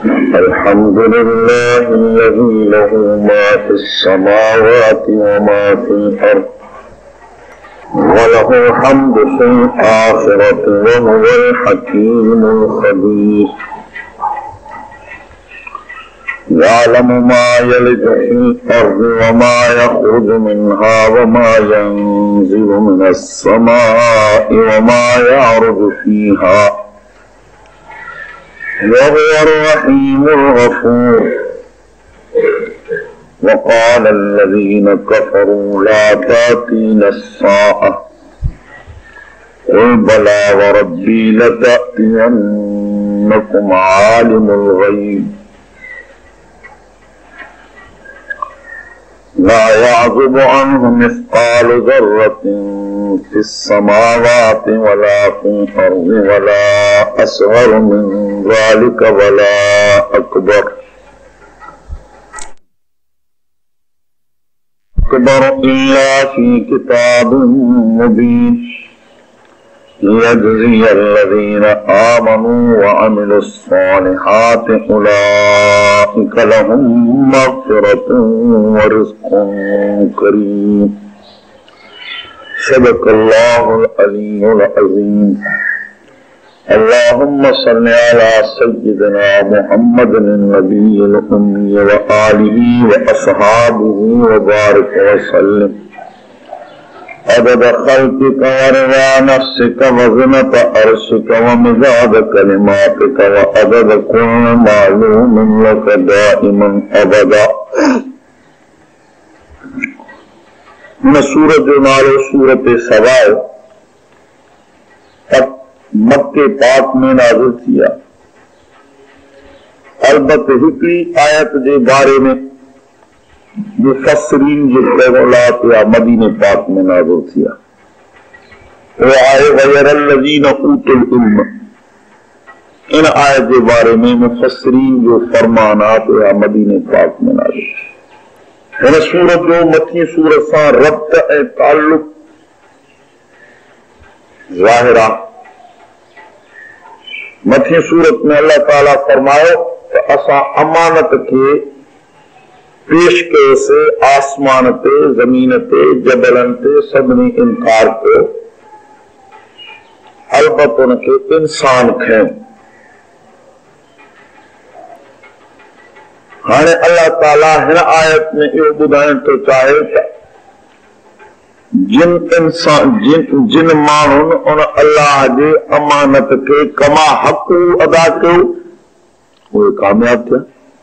الحمد لله الذي له ما في السماوات وما في الأرض وله الحمد في الآخرة وهو الحكيم الخبير يعلم ما يلج في الأرض وما يخرج منها وما ينزل من السماء وما يعرج فيها وهو الرحيم الغفور وقال الذين كفروا لا تأتينا الساعة قل بلى وربي لتأتينكم عالم الغيب لا يعزب عنه مثقال ذرة في السماوات ولا في الأرض ولا أصغر من ذلك ولا أكبر إلا في كتاب مبين ليجزي الذين آمنوا وعملوا الصالحات أولئك لهم مغفرة ورزق كريم صدق الله العلي العظيم اللهم صل على سيدنا محمد النبي الأمي وآله وأصحابه وبارك وسلم عدد خلقك ورضا نفسك وزنة عرشك ومداد كلماتك وعدد كل معلوم لك دائما أبدا من سورة جنال سورة سبا مکہ پاک میں نازل کیا البتہ ہکڑی آیت دے بارے میں مفسرین جو قولات یا مدینہ پاک میں نازل کیا وہ آئے غیر الذین اوتوا العلم ان آیت دے بارے میں مفسرین جو فرمانات یا مدینہ پاک میں نازل ان سورت جو متھی سورت سان ربط اے تعلق ظاہرہ متھی صورت میں اللہ تعالیٰ فرمائے کہ اسا امانت کے پیش کے سے آسمان تے زمین تے جبلن تے سبنی انکار کو البتہ ان کے انسان کھیں ہانے اللہ تعالیٰ ہر آیت میں یہ بدائیں تو چاہے کہ جن مانن ان اللہ جے امانت کے کما حق ادا کیو وہ کامیاب تھا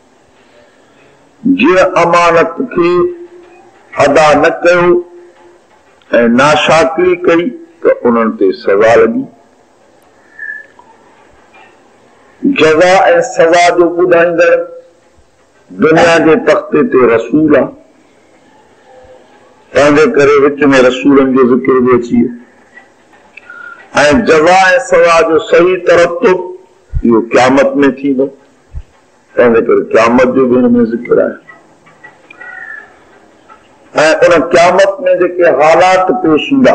جن امانت کے ادا نہ کیو اے ناشاکری کئی تو انہوں تے سزا لگی جزا اے سزا جو ٻڌائيندڙ دنیا کے تختے تے رسول آ تانجے کرے وچ میں رسولن جو ذکر بھی اچھی ہے جزا سزا جو صحیح ترتب یہ قیامت میں تھی نو تانجے کرے قیامت جو بھی میں ذکر ہے ان قیامت میں جے حالات پیشیدہ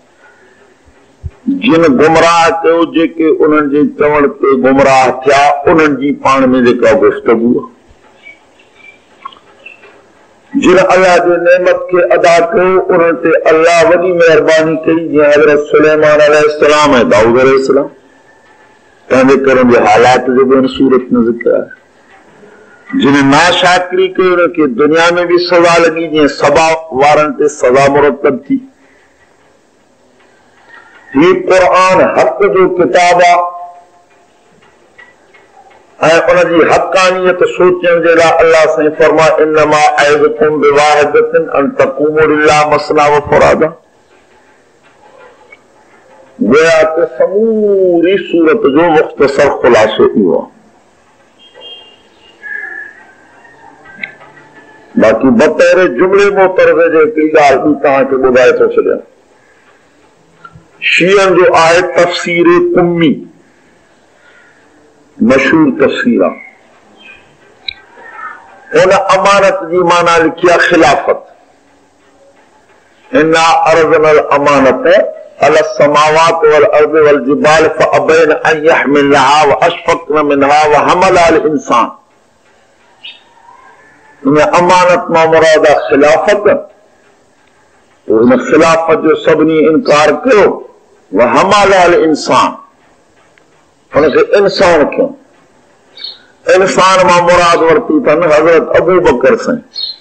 جن گمراہ کیو جے انہن جی چوڑ تے گمراہ تھیا انہن جی پان میں جے گفتگو جن اللہ جو نعمت کے ادا کرو انہوں تے اللہ وڈی مہربانی کری جی حضرت سلیمان علیہ السلام ہے داؤد علیہ السلام تاندے کرن جو حالات جو بھی صورت میں ذکر ہے جن ناشاکری کے انہوں کے دنیا میں بھی سزا لگی جی سبا وارن تے سزا مرتب تھی یہ قرآن حق جو کتابہ ان جی حقانیت سوچن جے لا اللہ سے فرما انما اعظکم بواحدۃ ان تقوموا للہ مثنی و فرادا گویا کہ سموری صورت جو مختصر خلاصے ہوا باقی بطور جملے معترضے جو کی گال بھی کہاں کے بدائے تو چلے شیعن جو آئے تفسیر قمی مشہور تفسیرہ انہیں امانت جی معنی لکھیا خلافت انا ارضنا الامانت अला समावात वल अर्द वल जिबाल फअबैन अन यहमिलहा व अशफक़न मिनहा व हमलहा अल इंसान। इन अमानत मां मुराद खिलाफत, तो इन खिलाफत जो सभिनी इनकार कयो। व हमलहा अल इंसान, उनखे इंसान कयो। इंसान मां मुराद वरती अथनि हज़रत अबू बकर साईं।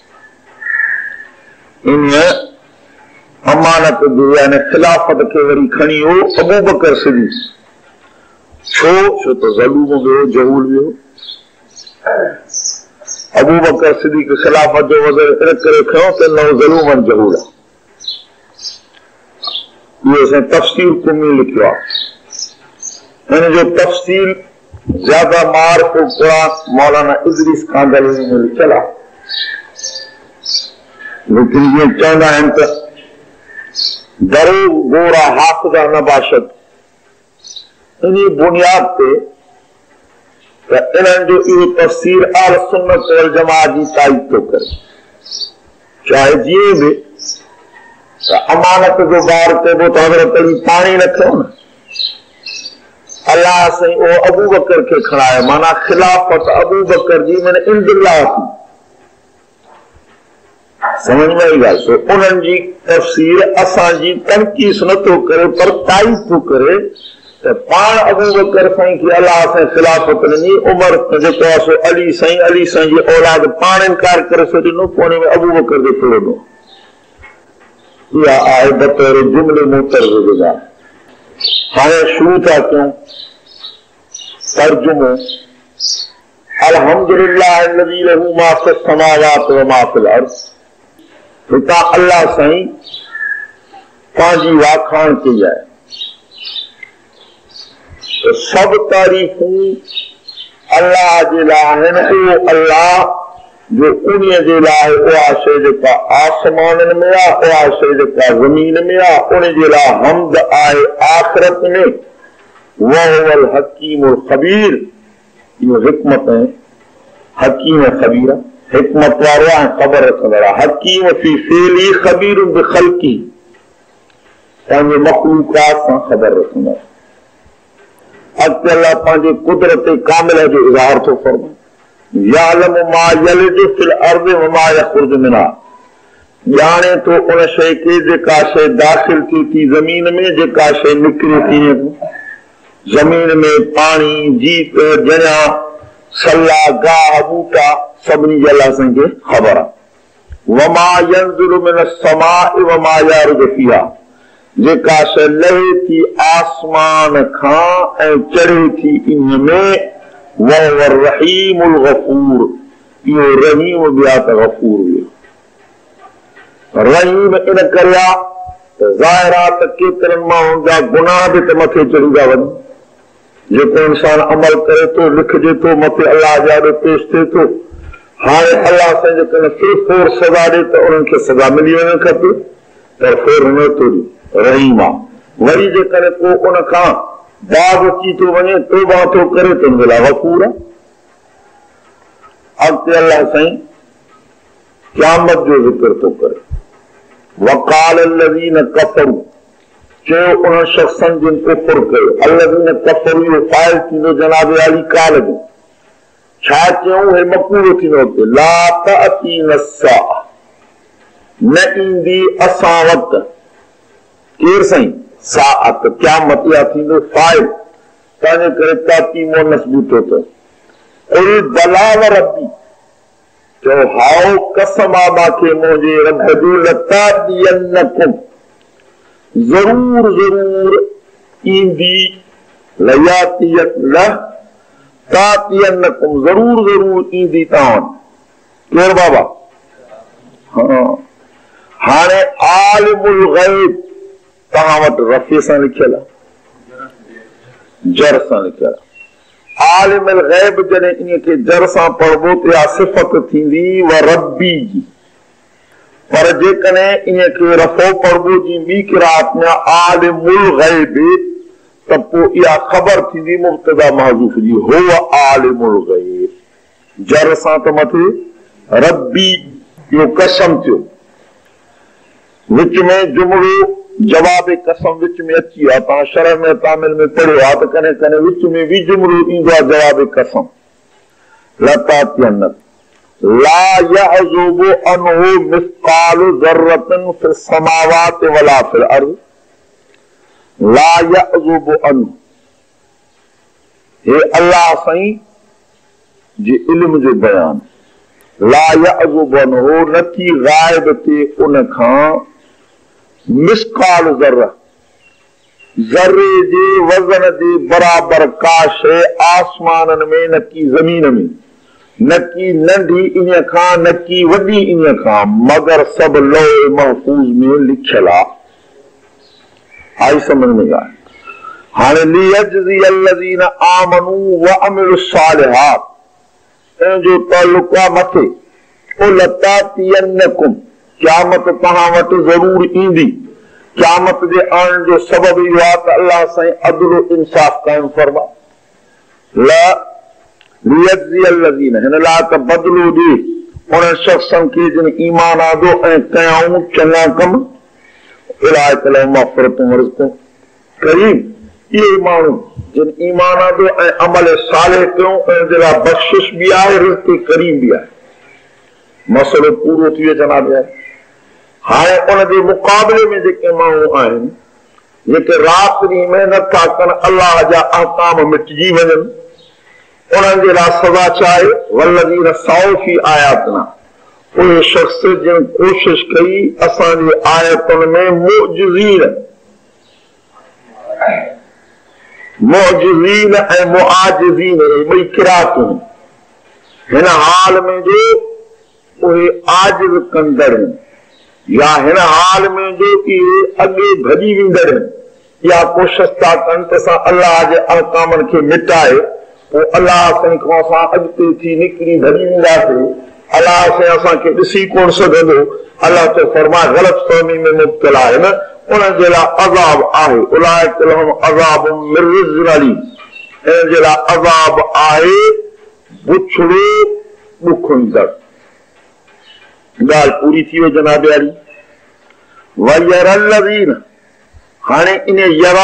इन अमानत जो यानी खिलाफत के वरी खणी हो अबू बकर सिद्दीक़। छो तो ज़लूम वियो, जहूल वियो। अबू बकर सिद्दीक़ खिलाफत जो वज़ीर इन करे खयो त न ज़लूमन जहूल आहे। इहो असां तफ़सील कुमी लिखियो आहे। हिन जो तफ़सील ज्यादा मार को कुरान मौलाना इदरीस कांदलवी में लिखियल आहे। लेकिन ये चवंदा आहिनि त दरो गोरा हाफ़िज़ा नबाशत, इन बुनियाद ते त इन्हनि जो इहो तफ़सीर अहल सुन्नत वल जमाअत जी ताईद थो करे। चाहे जीअं बि त अमानत जो ॿार चइबो त हज़रत अली पाणी न खयो न, अल्लाह साईं उहो अबू बकर खे खणायो, माना खिलाफत अबू बकर जी माना इंदिल्लाह थी। समझ में आई ॻाल्हि? तो उन्हनि जी तफ़सीर असांजी तनक़ीस नथो करे पर ताईद थो करे त पाण अबू बकर साईं खे अल्लाह साईं खिलाफत ॾिनी। उमर जेको आहे सो अली साईं जी औलाद पाण इनकार करे छॾिनो, पोइ में अबू बकर जो थोरो ॾिनो। इहा आहे बतौर जुमिले मुतरज़िद आहे। हाणे शुरू था कयूं तर्जुमो। अल्हम्दुलिल्लाह अल्लज़ी लहू मा फ़िस समावात व मा फ़िल अर्ज़। हितां अल्लाह साईं पंहिंजी वाखाण कई आहे। तो सभु तारीफ़ूं अल्लाह जे लाइ आहिनि। उहो अल्लाह जो उन्हीअ जे लाइ उहा शइ जेका आसमाननि में आहे, उहा शइ जेका ज़मीन में आहे, उन जे लाइ हम्द आहे आख़िरत में। वहुवल हकीमुल ख़बीर, इहो हिकमत आहे। हकीम ख़बीर, हिकमत वारो आहे, ख़बर रखंदड़ आहे। हकीम फी फ़िअली ख़बीर बिख़ल्क़ी, पंहिंजे मख़लूक़ात सां ख़बर रखंदड़। अॻिते अल्लाह पंहिंजे कुदरत कामिल जो इज़हार थो फरमाए। यालम मा यलिजु फिल अर्ज़ि व मा यख़रुजु मिन्हा, ॼाणे थो उन शइ खे जेका शइ दाख़िल थी थी ज़मीन में, जेका शइ निकिरे थी ज़मीन में। पाणी, जीत, जणिया, सला, गाह, ॿूटा, सभिनी जी अल्लाह साईं खे ख़बर आहे। व मा यंज़िलु मिन अस्समाइ व मा यारुजु फ़ीहा, जेका शइ लहे थी आसमान खां ऐं चढ़े थी इन में। वहुवल रहीमुल गफ़ूर, इहो रहीम बि आहे त गफ़ूर बि आहे। रहीम इन करे आहे त ज़ाहिर आहे त केतिरनि माण्हुनि जा गुनाह बि त मथे चढ़ी था वञनि। जेको इंसान अमल करे थो, लिखजे थो, मथे अल्लाह जा ॾे पेश थिए थो। हाणे अल्लाह साईं जेकॾहिं फिर सज़ा ॾे त उन्हनि खे सज़ा मिली वञणु खपे, पर फिर नथो ॾे। रहीम आहे। वरी जेकॾहिं को उन खां बाज़ अची थो वञे, तौबा थो करे, त हुन लाइ गफ़ूर आहे। अॻिते अल्लाह साईं क़यामत जो ज़िक्र थो करे। वक़ाल अल्लज़ीन कफ़रू, चयो उन शख़्सनि जिन कुफ़्र कयो। अल्लज़ीन कफ़रू इहो फ़ाइल थींदो जनाब अली काल जो। छा चयूं? हे मक़ूल थींदो कि ला तअतीना अस्साअ, न ईंदी असां वटि। केरु साईं? साअत, क़यामत इहा थींदो फ़ाइल। तंहिंजे करे ताती मोनस बीठो अथव। कुल बला व रब्बी, चयो हाओ कसम आहे मांखे मुंहिंजे रब जो, लतातियन्नकुम, ज़रूर ज़रूर ईंदी, लयातियन तातियन्नकुम, ज़रूर ज़रूर ईंदी तव्हां वटि। केरु बाबा? हाँ, हाणे आलिमुल ग़ैब तव्हां वटि रफ़े सां लिखियल आहे, जर सां लिखियल आहे। आलिमुल ग़ैब जॾहिं इन खे जर सां पढ़बो त इहा सिफ़त थींदी व रब्बी जी। पर जेकॾहिं इन खे रफ़ो पढ़बो जी ॿी क़िराअत में आलिमुल ग़ैब, त पोइ इहा ख़बर थींदी मुब्तदा महज़ूफ़ जी, हुव आलिमुल ग़ैब। जर सां त मथे रब्बी, इहो कसम थियो। विच में जुमिलो जवाब कसम विच में अची आहे तव्हां शरह में तामिल में पढ़ियो आहे त कॾहिं कॾहिं विच में बि जुमिलो ईंदो आहे जवाब कसम लतातियन्नक ला यअज़ुबु अन्हु मिस्क़ालु ज़र्रतिन फ़िस समावाति वला फ़िल अर्ज़ ला यअज़ुबु अन्हु हे अल्लाह साईं जे इल्म जो बयान ला यअज़ुबु अन्हु नथी गाइब ते उन खां मिस्काल ज़र्रा ज़र्रे जे वज़न जे बराबर का शइ आसमाननि में न की ज़मीन में न की नंढी इन खां न की वॾी इन खां मगर सभु लौह महफूज़ में लिखियल आहे आई समझ में ॻाल्हि हाणे लियजज़ी अल्लज़ीन आमनू व अमिलु सालिहात इन जो ताल्लुक़ आहे मथे ओ लतातियन्नकुम क़यामत तव्हां वटि ज़रूर ईंदी क़यामत जे आणण जो सबब इहो आहे त अल्लाह साईं अदल इंसाफ़ क़ाइम फरमा लियजज़ी अल्लज़ीन हिन लाइ त बदिलो ॾे उन शख़्सनि खे जिन ईमान आंदो ऐं कयाऊं चङा कम उलाइक लहुम मग़फ़िरतुम व रिज़्क़ुन करीम इहे माण्हू जिन ईमान आंदो ऐं अमल सालिह कयूं ऐं जे लाइ बख़्शिश बि आहे रिज़्क़ करीम बि आहे मसलो पूरो थी वियो जनाब हाणे उन जे मुक़ाबले में जेके माण्हू आहिनि जेके राति ॾींहुं महिनत था कनि अलाह जा अहकाम मिटिजी वञनि उन्हनि जे लाइ सज़ा छा आहे वल्लज़ीन साउ फी आयातना उहे शख़्स जिन कोशिश कई असांजी आयतुनि में मुअजिज़ीन ऐं मुआजिज़ीन ॿई किरातूं हिन हाल में जो उहे आजिज़ कंदड़ या हिन हाल में जो इहे अॻे भॼी वेंदड़ या कोशिश था कनि त असां अलाह जे अहकामनि खे मिटाए पोइ अलाह साईं खां असां अॻिते थी निकिरी भॼी वेंदासीं अलाह साईं असांखे ॾिसी कोन सघंदो अलाह तो फरमाए ग़लतफ़हमी में मुब्तला आहिनि उन्हनि जे लाइ अज़ाब आहे उलाइक लहुम अज़ाबुम मिन रिज़्क़िन अलीम हिन जे लाइ अज़ाब आहे बुछड़ो ॾुख ईंदड़ ॻाल्हि पूरी थी वई जनाब यारी वयरल्लज़ीन हाणे इन यरा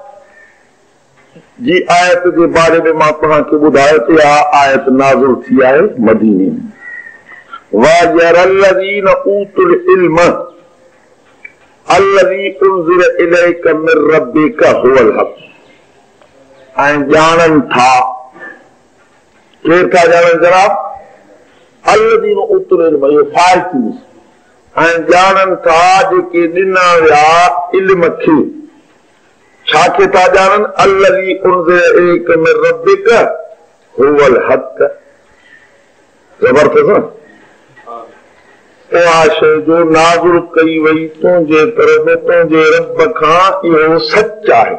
जी आयत जे बारे में मां तव्हांखे ॿुधायो त इहा आयत नाज़िल थी आहे मदीने में वयरल्लज़ीन ऊतुल इल्म अल्लज़ी उनज़िल इलैक मिन रब्बिक हुवल हक़ ऐं ॼाणनि था केरु था ॼाणनि जनाब अल्लज़ीन ऊतुल इल्म इहो फ़ाइल थी ऐं ॼाणनि था जेके ॾिना विया इल्म खे छा खे था ॼाणनि अल्लज़ी उनज़िल इलैक मिन रब्बिक हुवल हक़ ज़बरदस्त उहा शइ जो नाज़ुल कई वई तुंहिंजे तरफ़ तुंहिंजे रब खां इहो सच आहे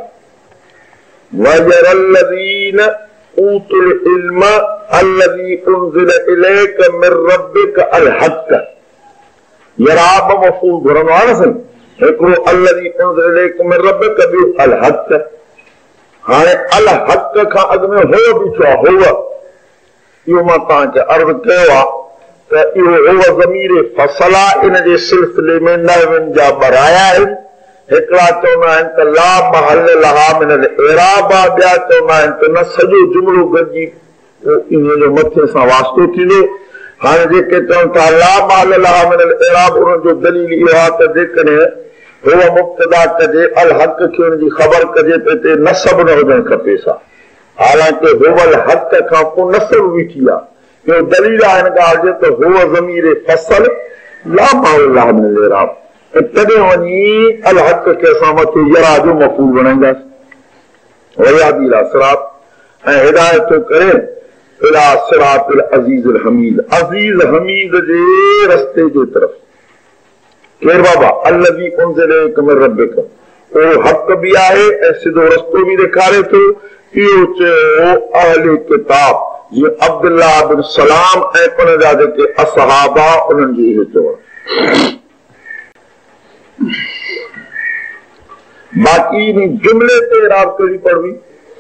वयरल्लज़ीन ऊतुल इल्म अल्लज़ी उनज़िल इलैक मिन रब्बिक अल हक़ यराब मफ़ूल घुरंदो आहे न साईं हिकिड़ो अल्लज़ी उनज़िल इलैक मिन रब्बिक ॿियो अल हक़ हाणे अल हक़ खां अॻु में हो बीठो आहे हो इहो मां तव्हांखे अर्ज़ कयो आहे त इहो हो ज़मीर फ़सल आहे इन जे सिलसिले में नहविन जा बराया आहिनि हिकिड़ा चवंदा आहिनि त ला महल लहा मिनल एराब आहे ॿिया चवंदा आहिनि त न सॼो जुमिलो गॾिजी इन जो मथे सां वास्तो थींदो हाणे जेके चवनि था ला महल लहा मिनल एराब उन्हनि जो दलील इहो आहे त जेकॾहिं हो मुब्तदा कजे अल हक़ खे हुनजी ख़बर कजे त हिते नसब न हुजणु खपे सा हालांकि होवल हक़ खां पोइ नसब बीठी आहे इहो दलील आहे हिन ॻाल्हि जो त हो ज़मीर फसल ला महल लहा मिनल एराब तॾहिं वञी अल हक़ खे असां मथे यरा जो मफ़ूल बणाईंदासीं वयादी इला सिरात ऐं हिदायत थो करे इला सिरातिल अज़ीज़िल हमीद अज़ीज़ हमीद जे रस्ते जे तरफ़ केरु बाबा अल्लज़ी उनज़िल इलैक मिन रब्बिक उहो हक़ बि आहे ऐं सिधो रस्तो बि ॾेखारे थो इहो चयो अहले किताब जीअं अब्दुल्लाह बिन सलाम ऐं उन जा जेके असहाबा उन्हनि जो इहो चवणु बाक़ी इन जुमिले ते इराब कहिड़ी पढ़वी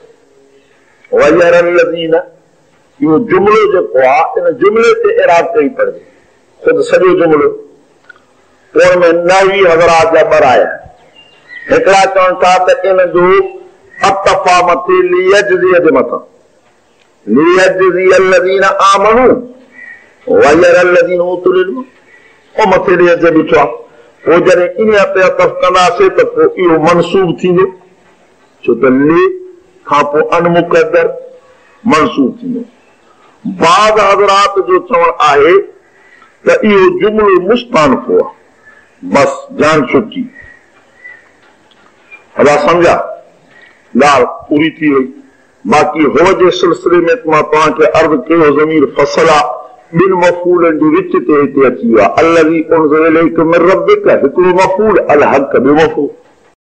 वयरल्लज़ीन इहो जुमिलो जेको आहे इन जुमिले ते इराब कहिड़ी पढ़वी ख़ुदि सॼो जुमिलो उन में नवी हज़रात जा ॿ आया हिकिड़ा चवनि था त इन जो अतफा मथे लियजज़िय जे मथां लियजज़िय الذين آمنوا ويرى الذين اوتوا العلم او मथे लियज ॾिठो आहे पोइ जॾहिं इन ते अतफ कंदासीं त पोइ इहो मनसूब थींदो छो त ले खां पोइ अनमुक़दर मनसूब थींदो बाद हज़रात जो चवणु आहे त इहो जुमिलो मुस्तानफ़ो आहे बस जान छुटी अदा सम्झा ॻाल्हि पूरी थी वई बाक़ी हो जे सिलसिले में मां तव्हांखे अर्ज़ कयो ज़मीर फसल आहे ॿिनि मफ़ूलनि जे विच ते हिते अची वियो आहे अलज़ी उनज़िला इलैका मिन रब्बिका हिकिड़ो मफ़ूल अल हक़ ॿियो मफ़ूल